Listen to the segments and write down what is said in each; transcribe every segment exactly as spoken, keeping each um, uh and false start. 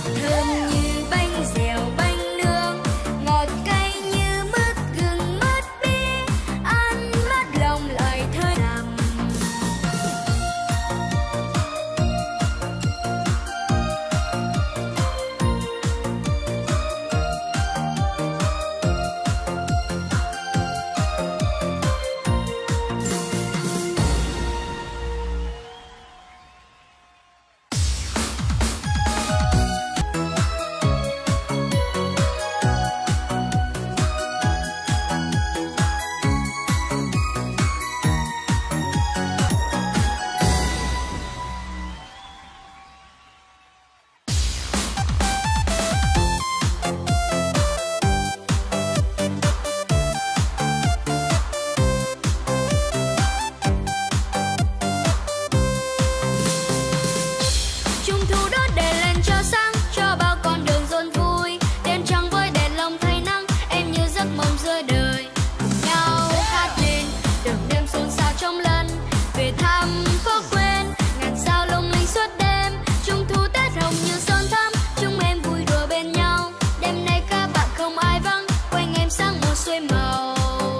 thơm như bánh dẻo bánh nướng, ngọt cay như mứt gừng mứt bí, ăn mát lòng lại thơi nằm. Trung thu đốt đèn lên cho sáng, cho bao con đường rộn vui. Đêm trăng với đèn lồng thay nắng, em như giấc mộng giữa đời. Cùng nhau hát lên, đường đêm xôn xao trong lần về thăm khó quên. Ngàn sao lung linh suốt đêm, Trung thu Tết hồng như son thắm. Chúng em vui đùa bên nhau, đêm nay các bạn không ai vắng, quanh em sáng một xuôi màu.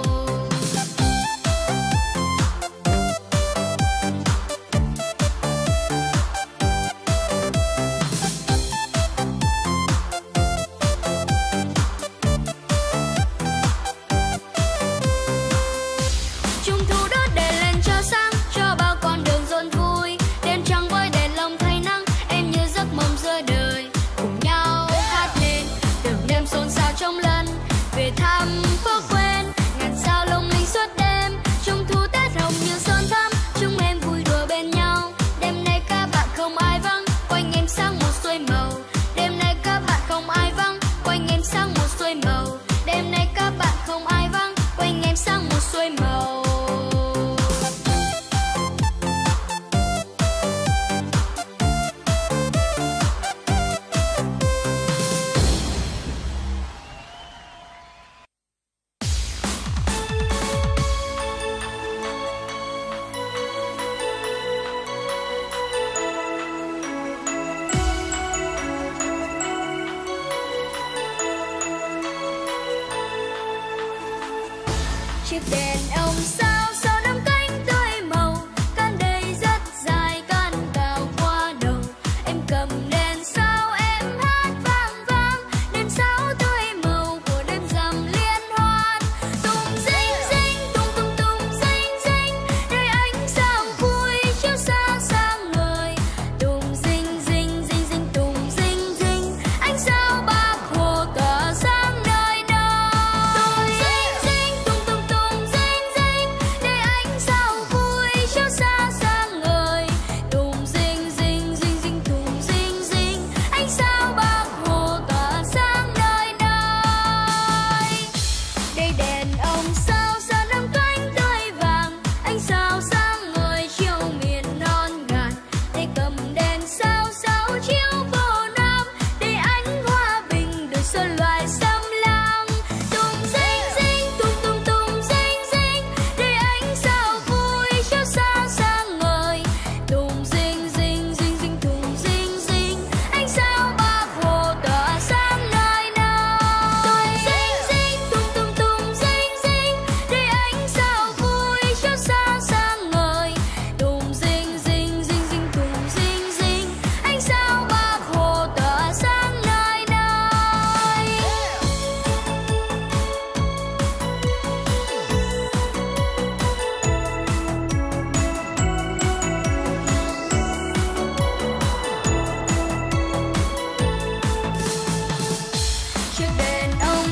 Trung thu đốt đèn lên cho sáng, cho bao con đường rộn vui. Đêm trăng với đèn lồng thay nắng, em như giấc mộng giữa đời. Cùng nhau hát lên, đường đêm xôn xao trong lần về thăm khó quên. Ngàn sao lung linh suốt đêm, Trung thu Tết hồng như son thắm. Chúng em vui đùa bên nhau, đêm nay các bạn không ai vắng, quanh em sáng một xuôi màu. Đêm nay các bạn không ai vắng, quanh em sáng một xuôi màu. Đêm nay các bạn không ai vắng, quanh em sáng một xuôi màu. Chiếc đèn ông sao